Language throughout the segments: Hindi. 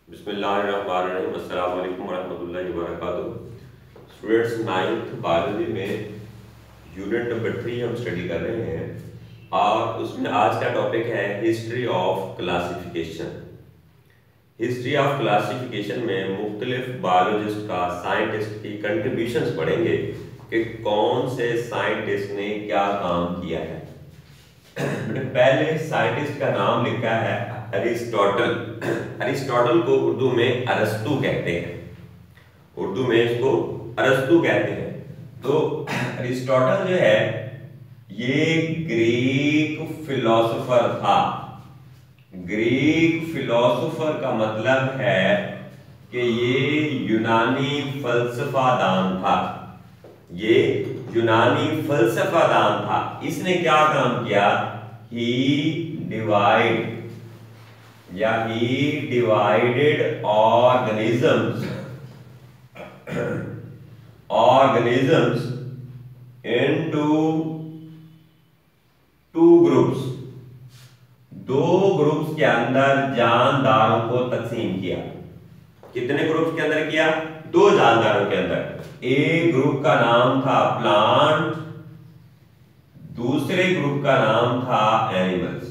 बिस्मिल्लाहिर्रहमानिर्रहीम अस्सलाम वालेकुम रहमतुल्लाहि व बरकातुहू। स्टूडेंट्स, 9th बायोलॉजी में यूनिट नंबर 3 हम स्टडी कर रहे हैं और उसमें आज का टॉपिक है history of classification. History of classification में मुख्तलिफ बायोलॉजिस्ट का साइंटिस्ट की कंट्रीब्यूशंस पढ़ेंगे कि कौन से साइंटिस्ट ने क्या काम किया है। पहले साइंटिस्ट का नाम लिखा है अरिस्टोटल। अरिस्टोटल को उर्दू में अरस्तु कहते हैं, उर्दू में इसको अरस्तु कहते हैं। तो अरिस्टोटल जो है ये ग्रीक फिलोसोफर था। ग्रीक फिलोसोफर का मतलब है कि ये यूनानी फलसफादान था, ये यूनानी फलसफादान था। इसने क्या काम किया? He divided organisms into two groups। दो ग्रुप्स के अंदर जानदारों को तकसीम किया। कितने ग्रुप्स के अंदर किया? दो जानदारों के अंदर। एक ग्रुप का नाम था प्लांट, दूसरे ग्रुप का नाम था एनिमल्स।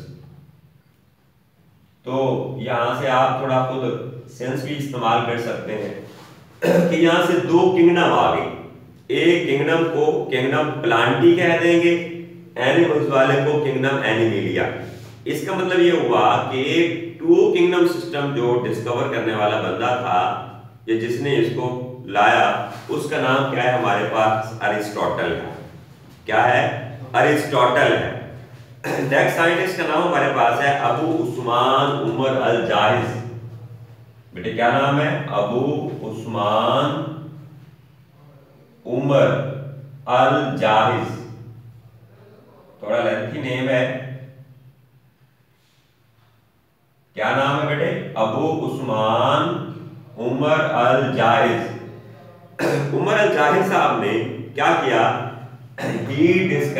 तो यहां से आप थोड़ा खुद सेंस भी इस्तेमाल कर सकते हैं कि यहां से दो किंगडम आ गई। एक किंगडम को किंगडम प्लांटी कह देंगे, एनिमल्स वाले को किंगडम एनिमेलिया। इसका मतलब ये हुआ कि टू किंगडम सिस्टम जो डिस्कवर करने वाला बंदा था, ये जिसने इसको लाया, उसका नाम क्या है? हमारे पास अरिस्टोटल है। क्या है? अरिस्टोटल है। नेक्स्ट साइंटिस्ट का नाम हमारे पास है अबू उस्मान उमर अल जाहिज। बेटे क्या नाम है? अबू उस्मान उमर अल जाहिज। थोड़ा लेंथी नेम है। क्या नाम है बेटे? अबू उस्मान उमर अल जाहिज। उमर अल जाहिज साहब ने क्या किया? ही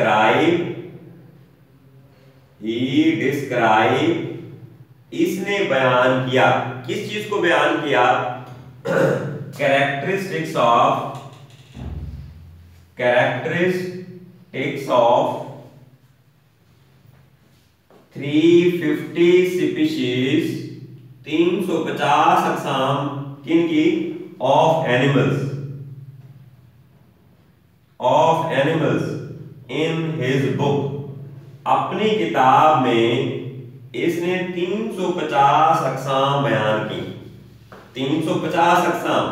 डिस्क्राइब इसने बयान किया। किस चीज को बयान किया? कैरेक्टरिस्टिक्स ऑफ 350 स्पीशीज, 350 अक़साम किनकी? Of animals in his book. अपनी किताब में इसने 350 अक़साम बयान की। 350 अक़साम।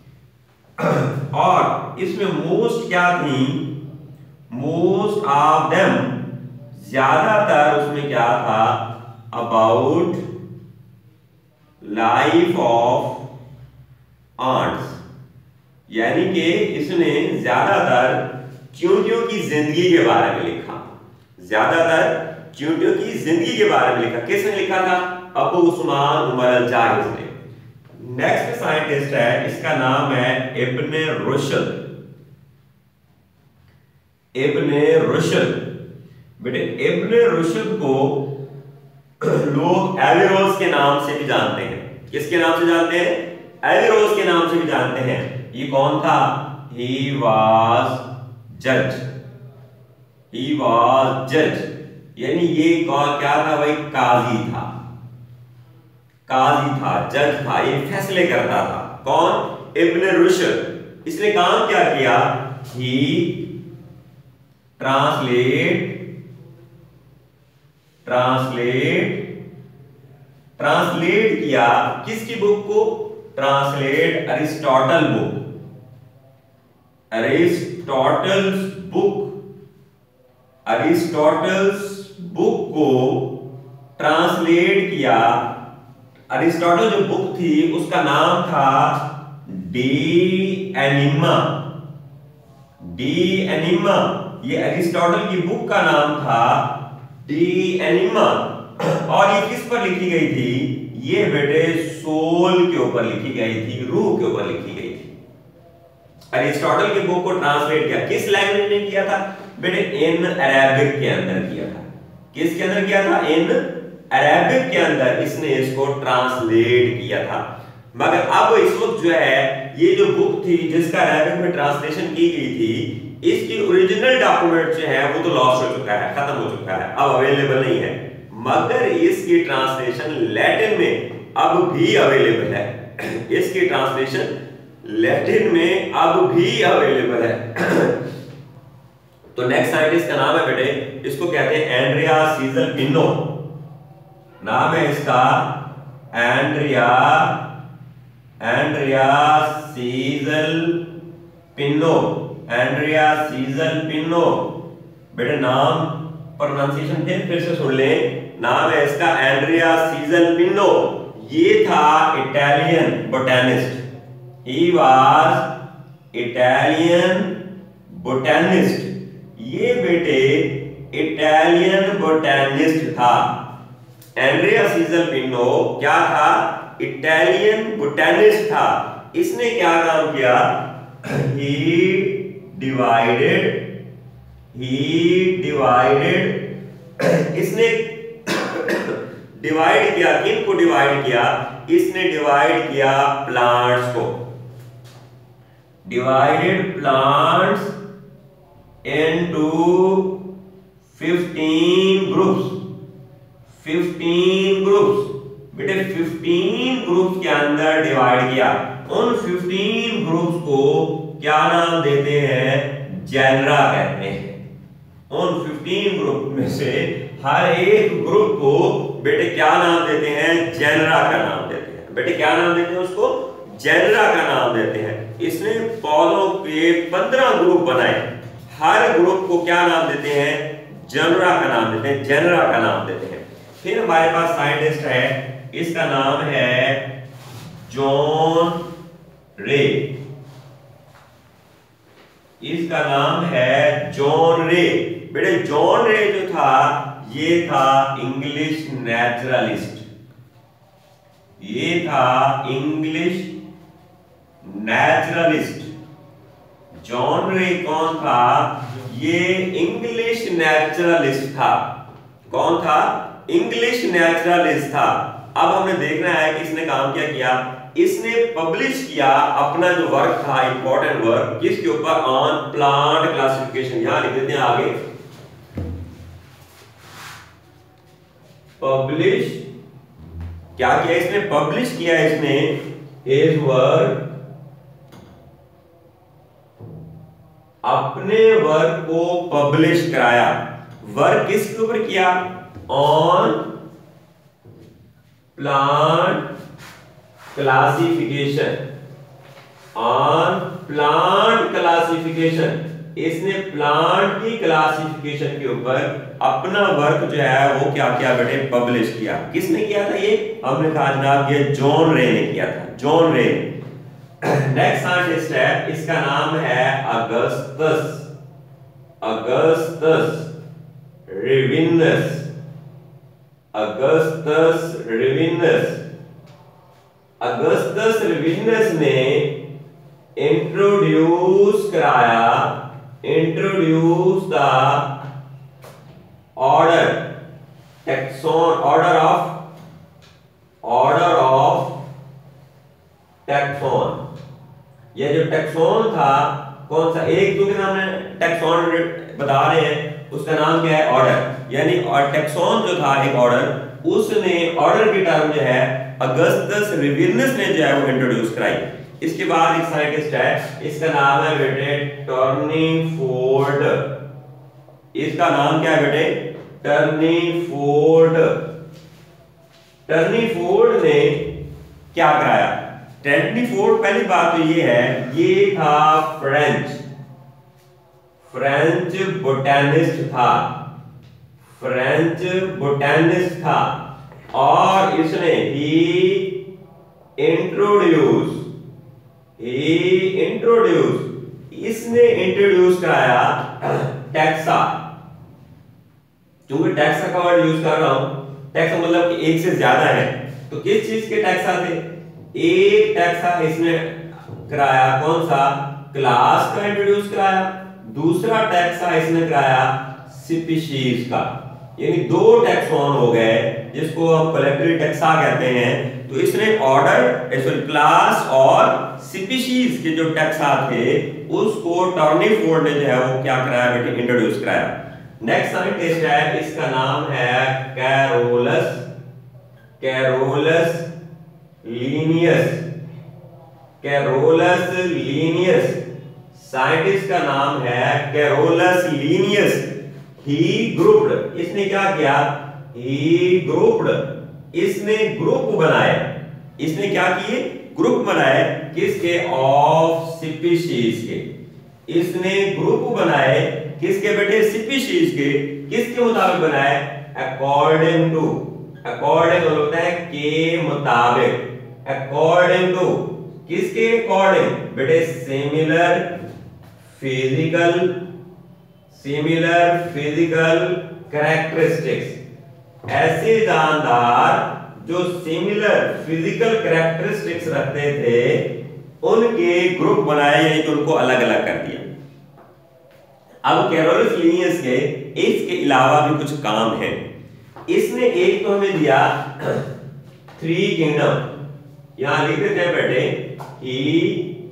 और इसमें मोस्ट क्या थी? मोस्ट ऑफ देम, ज्यादातर उसमें क्या था? About life of ants. यानी कि इसने ज्यादातर चींटियों की जिंदगी के बारे में लिखा। ज्यादातर चींटियों की जिंदगी के बारे में लिखा। किसने लिखा था? अबू उस्मान उमर अल जाहिज ने। नेक्स्ट साइंटिस्ट है, इसका नाम है इब्ने रुशद। इब्ने रुशद। बेटे इब्ने रुशद को लोग एवेरोस के नाम से भी जानते हैं। किसके नाम से जानते हैं? एवेरोस के नाम से भी जानते हैं। ये कौन था? ही वाज जज। यानी ये क्या था भाई? काजी था, जज था, ये फैसले करता था। कौन? इब्ने रुशद। इसने काम क्या किया? ही ट्रांसलेट किया। किसकी बुक को? Translate Aristotle book. Aristotle's book को ट्रांसलेट किया। अरिस्टोटल जो बुक थी उसका नाम था डी एनिमा। ये अरिस्टोटल की बुक का नाम था डी एनिमा। और ये किस पर लिखी गई थी? ये बेटे सोल के ऊपर लिखी गई थी, रूह के ऊपर लिखी गई थी। अरिस्टोटल की बुक को ट्रांसलेट किया। किस लैंग्वेज में किया था? बेटे इन अरेबिक के अंदर किया था। किसके अंदर किया था? इन अरेबिक के अंदर इसने इसको ट्रांसलेट किया था। मगर अब इस वक्त जो है ये जो बुक थी जिसका अरेबिक में ट्रांसलेशन की गई थी, इसकी ओरिजिनल डॉक्यूमेंट जो है वो तो लॉस्ट हो चुका है, खत्म हो चुका है, अब अवेलेबल नहीं है। मगर इसकी ट्रांसलेशन लैटिन में अब भी अवेलेबल है। इसकी ट्रांसलेशन लैटिन में अब भी अवेलेबल है। तो नेक्स्ट साइंटिस्ट का नाम है बेटे, इसको कहते हैं एंड्रिया सीजल पिनो। नाम है इसका एंड्रिया सीजल पिनो। एंड्रिया सीजल पिनो बेटे, नाम प्रोनाउंसिएशन फिर से सुन ले। नाम है इसका एंड्रिया सीजल पिनो। ये था Italian botanist. He was Italian botanist. ये बेटे इटालियन बोटैनिस्ट था। एंड्रिया सीजल पिनो क्या था? इटालियन बोटैनिस्ट था। इसने क्या काम किया? ही डिवाइडेड इसने डिवाइड किया। किन को डिवाइड किया? इसने डिवाइड किया प्लांट्स को। Divided plants into 15 groups. 15 groups बेटे, 15 ग्रुप्स के अंदर डिवाइड किया। उन 15 ग्रुप्स को क्या नाम देते हैं? जेनरा कहते हैं। उन 15 ग्रुप में से हर एक ग्रुप को बेटे क्या नाम देते हैं? जेनरा का नाम देते हैं। बेटे क्या नाम देते हैं उसको? जेनरा का नाम देते हैं। इसने पौधों के 15 ग्रुप बनाए। हर ग्रुप को क्या नाम देते हैं? जेनरा का नाम देते हैं। जेनरा का नाम देते हैं। फिर हमारे पास साइंटिस्ट है, इसका नाम है जॉन रे। इसका नाम है जॉन रे। बेटे जॉन रे जो था ये था इंग्लिश नेचुरलिस्ट। ये था इंग्लिश नेचुरलिस्ट। जॉन रे कौन था? ये इंग्लिश नेचुरलिस्ट था। कौन था? इंग्लिश नेचुरलिस्ट था। अब हमें देखना है कि इसने काम क्या किया। इसने पब्लिश किया अपना जो वर्क था, इंपॉर्टेंट वर्क, किसके ऊपर? On plant classification. यहां लिख देते हैं आगे, पब्लिश। क्या किया इसने? पब्लिश किया इसने हिज वर्क, अपने वर्क को पब्लिश कराया। वर्क किसके ऊपर किया? On plant classification. On plant classification. इसने प्लांट की क्लासिफिकेशन के ऊपर अपना वर्क जो है वो क्या किया बेटे? पब्लिश किया। किसने किया था ये? हमने कहा जनाब ये जॉन रे ने किया था। जॉन रे। नेक्स्ट साइंटिस्ट है, इसका नाम है Augustus. Augustus Rivinus. Augustus Rivinus. Augustus Rivinus ने इंट्रोड्यूस कराया, introduce the order taxon, order of taxon. ये जो टैक्सॉन था कौन सा? एक दो दिन हमने टैक्सॉन बता रहे हैं, उसका नाम क्या है? ऑर्डर। यानी और टैक्सॉन जो था एक ऑर्डर, उसने ऑर्डर की टर्म जो है अगस्टस रेविनस ने जो है वो इंट्रोड्यूस कराई। इसके बाद एक साइंटिस्ट है, इसका नाम है बेटे टर्निफोर्ड। इसका नाम क्या है बेटे? टर्निफोर्ड। टर्निफोर्ड ने क्या कराया? टर्निफोर्ड पहली बात तो ये है, ये था फ्रेंच बोटैनिस्ट था। फ्रेंच बोटैनिस्ट था और इसने इसने इंट्रोड्यूस कराया टैक्सा। क्योंकि टैक्सा का वर्ड यूज कर रहा हूं, टैक्सा मतलब कि एक से ज्यादा है, तो किस चीज के टैक्सा थे? एक टैक्सा इसने कराया, कौन सा? क्लास का इंट्रोड्यूस कराया। दूसरा टैक्सा इसने कराया स्पीशीज का। यानी दो टैक्सॉन हो गए, जिसको हम कलेक्टिव टैक्सा कहते हैं, तो इसने ऑर्डर सॉरी क्लास और स्पीशीज के जो टैक्सा थे उसको टर्नीफोर्ड ने जो है वो क्या कराया बेटे, इंट्रोड्यूस कराया। नेक्स्ट साइंटिस्ट है, इसका नाम है कैरोलस लीनियस। साइंटिस्ट का नाम है कैरोलस लीनियस। ही ग्रुप्ड, इसने क्या किया, इसने ग्रुप बनाए। इसने क्या किए, ग्रुप बनाए, किसके, ऑफ स्पीशीज के। इसने ग्रुप बनाए किसके बेटे, स्पीशीज के। किसके मुताबिक बनाए, अकॉर्डिंग टू होता है के मुताबिक, अकॉर्डिंग टू, किसके अकॉर्डिंग बेटे, सिमिलर फिजिकल कैरेक्टरिस्टिक्स। ऐसे जानदार जो सिमिलर फिजिकल कैरेक्टरिस्टिक्स रखते थे उनके ग्रुप बनाए, यानी कि उनको अलग अलग कर दिया। अब कैरोलस लीनियस के इसके अलावा भी कुछ काम है। इसने एक तो हमें दिया 3 किंगडम, यहां लिख देते हैं बेटे, ही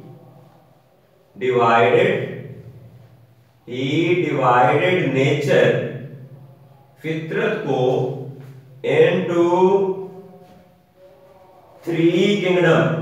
डिवाइडेड नेचर, फितरत को इनटू 3 किंगडम,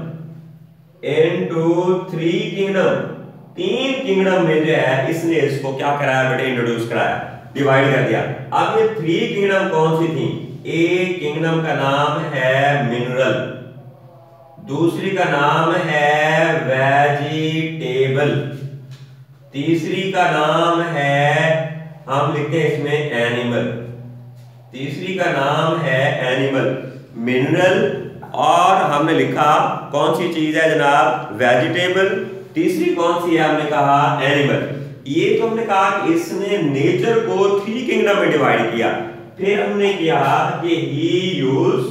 3 किंगडम में जो है इसने इसको क्या कराया बेटे, इंट्रोड्यूस कराया, डिवाइड कर दिया। अब ये 3 किंगडम कौन सी थी, एक किंगडम का नाम है मिनरल, दूसरी का नाम है वेजिटेबल, तीसरी का नाम है, हम लिखते हैं इसमें एनिमल, तीसरी का नाम है एनिमल। मिनरल और हमने लिखा कौन सी चीज है जनाब, वेजिटेबल, तीसरी कौन सी है हमने कहा एनिमल। ये तो हमने कहा कि इसने नेचर को 3 किंगडम में डिवाइड किया। फिर हमने किया कि ही यूज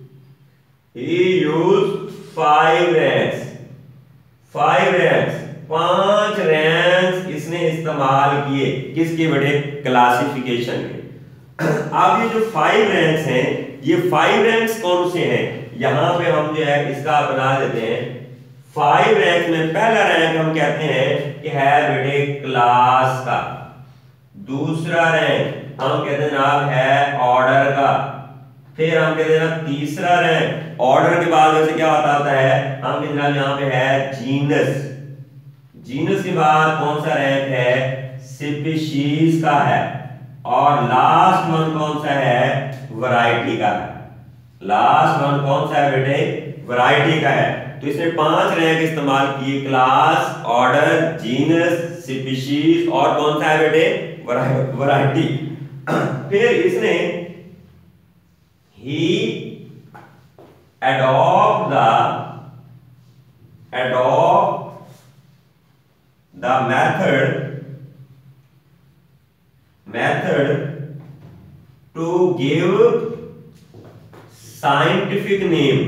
5 रैंक्स, 5 रैंक्स इसने इस्तेमाल किए, किसके बेटे, क्लासिफिकेशन के। अब ये जो 5 रैंक्स हैं, ये 5 रैंक्स कौन से हैं, यहां पे हम जो है इसका बना देते हैं। 5 रैंक में पहला रैंक हम कहते हैं कि है बेटे क्लास का, दूसरा रैंक हम कहते हैं जनाब है ऑर्डर का, फिर हम कहते हैं तीसरा रैंक, ऑर्डर के बाद वैसे क्या होता है, हम कहते हैं यहां पे है जीनस के बाद कौन सा रैंक है, स्पीशीज का है, और लास्ट वन कौन सा है, वैरायटी का है। लास्ट वन कौन सा है बेटे, वैरायटी का है। तो इसने 5 रैंक इस्तेमाल किए, क्लास, ऑर्डर, जीनस, स्पीशीज और कौन सा है बेटे, वैरायटी। फिर इसने he adopt the method to give scientific name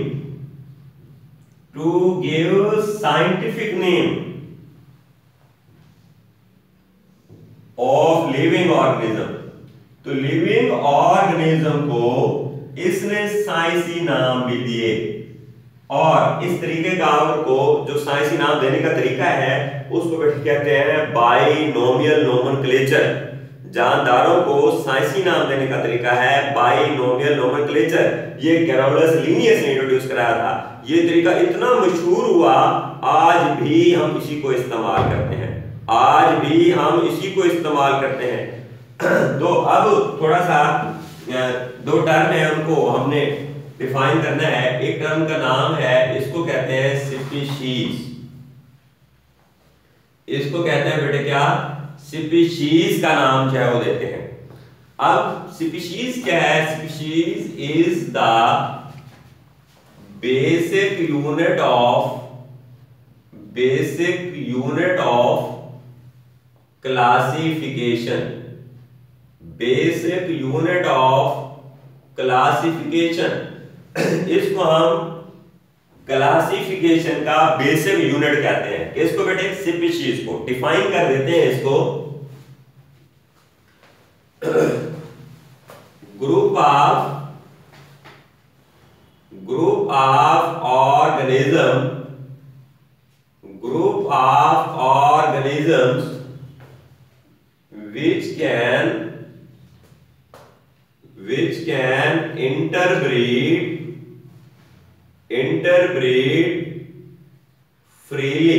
of living organism। तो लिविंग ऑर्गेनिज्म को इसने साइंसी नाम भी दिए, और इस तरीके का को जो साइंसी नाम देने का तरीका है उसको कहते हैं बाइनोमियल नोमेनक्लेचर। जानदारों को साइंसी नाम देने का तरीका है बाइनोमियल नोमेनक्लेचर। ये कैरोलस लीनियस ने इंट्रोड्यूस कराया था। ये तरीका इतना मशहूर हुआ, आज भी हम इसी को इस्तेमाल करते हैं, तो अब थोड़ा सा 2 टर्म है, उनको हमने डिफाइन करना है। एक टर्म का नाम है, इसको कहते हैं स्पीशीज, इसको कहते हैं बेटे क्या, स्पीशीज का नाम जो है वो देते हैं। अब स्पीशीज क्या है, species is the basic unit of classification, basic unit of classification. इसको हम क्लासिफिकेशन का बेसिक यूनिट कहते हैं। इसको बेटे स्पीशीज को डिफाइन कर देते हैं, इसको group of group of organisms which can interbreed freely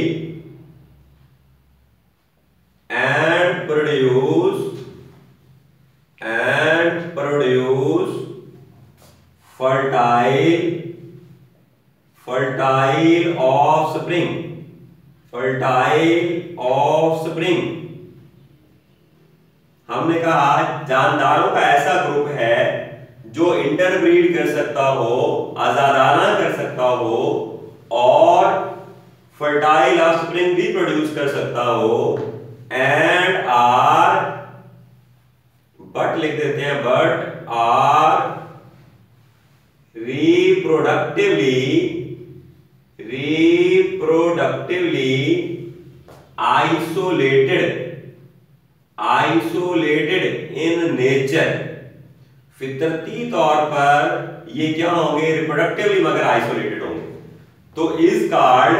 and produce fertile offspring। हमने कहा जानदारों का ऐसा ग्रुप है जो इंटरब्रीड कर सकता हो, आजादाना कर सकता हो और फर्टाइल ऑफस्प्रिंग भी प्रोड्यूस कर सकता हो एंड आर, बट लिख देते हैं, but are reproductively isolated in nature। फितरती तौर पर ये क्या होंगे, रिप्रोडक्टिवली मगर आइसोलेटेड होंगे। तो इज कॉल्ड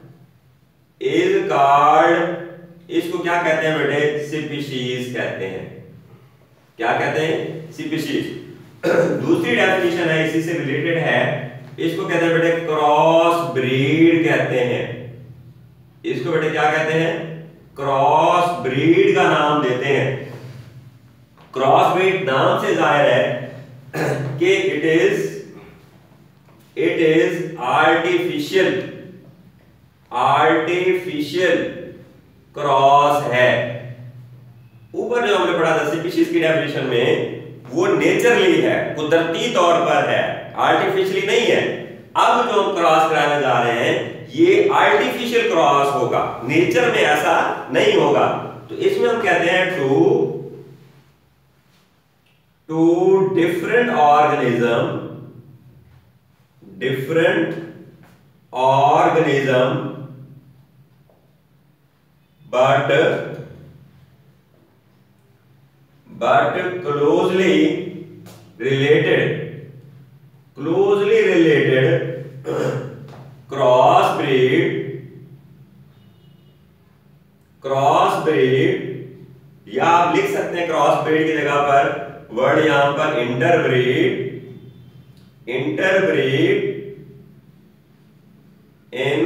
इसको क्या कहते हैं बेटे, स्पीशीज कहते हैं। क्या कहते हैं, स्पीशीज। दूसरी डेफिनेशन है इसी से रिलेटेड है, इसको कहते हैं बेटे क्रॉस ब्रीड कहते हैं। इसको बेटे क्या कहते हैं, क्रॉस ब्रीड का नाम देते हैं। क्रॉस ब्रीड नाम से जाहिर है कि इट इज आर्टिफिशियल क्रॉस है। ऊपर जो हमने पढ़ा था स्पीशीज की डेफिनेशन में, वो नेचरली है, कुदरती तौर पर है, आर्टिफिशियली नहीं है। अब जो हम क्रॉस कराने जा रहे हैं ये आर्टिफिशियल क्रॉस होगा, नेचर में ऐसा नहीं होगा। तो इसमें हम कहते हैं two different organism but closely related crossbreed, या आप लिख सकते हैं क्रॉसब्रीड की जगह पर वर्ड यहां पर इंटरब्रीड इन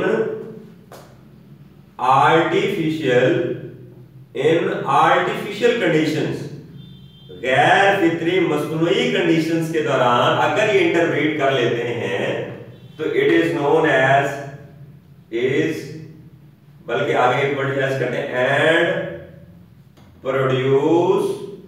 आर्टिफिशियल कंडीशंस, गैर फितरी मसनूई कंडीशंस के दौरान अगर ये इंटरब्रीड कर लेते हैं तो इट इज नोन एज, बल्कि आगे एक वर्ड यूज करते हैं, एंड प्रोड्यूस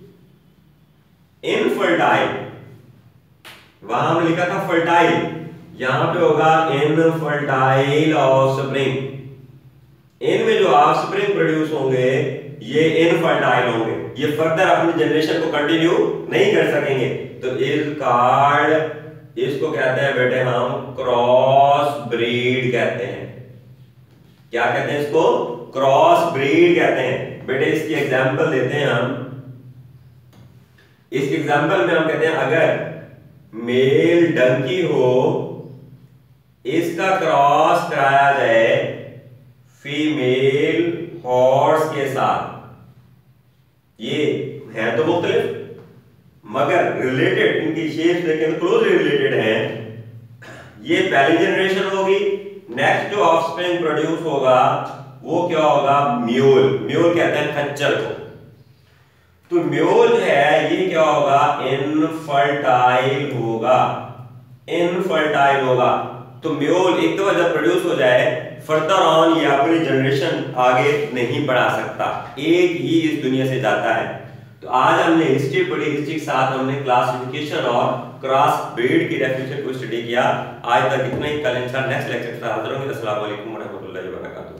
इनफर्टाइल। वहां हमने लिखा था फर्टाइल, यहां पे होगा इनफर्टाइल ऑफस्प्रिंग। इनमें जो ऑफस्प्रिंग प्रोड्यूस होंगे ये इनफर्टाइल होंगे, ये फर्दर अपनी जनरेशन को कंटिन्यू नहीं कर सकेंगे। तो इस कार्ड इसको कहते हैं बेटे हम क्रॉस ब्रीड कहते हैं। क्या कहते हैं इसको, क्रॉस ब्रीड कहते हैं। बेटे इसकी एग्जांपल देते हैं हम। इस एग्जांपल में हम कहते हैं अगर मेल डंकी हो, इसका क्रॉस कराया जाए फीमेल हॉर्स के साथ, ये है तो मुख्तलिफ मगर रिलेटेड, इनकी शेप्स देखें तो क्लोजली रिलेटेड हैं। ये पहली जनरेशन होगी, नेक्स्ट जो ऑफस्प्रिंग प्रोड्यूस होगा वो क्या होगा, म्यूल। म्यूल कहते हैं खच्चर को। तो म्यूल जो है ये क्या होगा, इनफर्टाइल होगा। तो म्यूल एक दफा जब प्रोड्यूस हो जाए फर्दर ऑन ये अपनी जनरेशन आगे नहीं बढ़ा सकता, एक ही इस दुनिया से जाता है। तो आज हमने हिस्ट्री पढ़ी, हिस्ट्री के साथ हमने क्लासिफिकेशन और क्रॉस ब्रीड की डेफिनेशन को स्टडी किया। आज तक इतना ही, कल इंशाल्लाह नेक्स्ट लेक्चर के साथ हाजिर होंगे। अस्सलाम वालेकुम व रहमतुल्लाहि व बरकातहू।